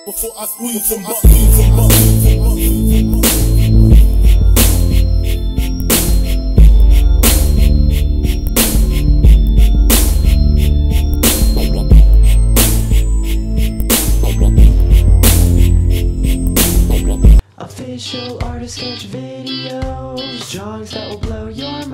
before I squeeze them up. Official artist sketch videos, drawings that will blow your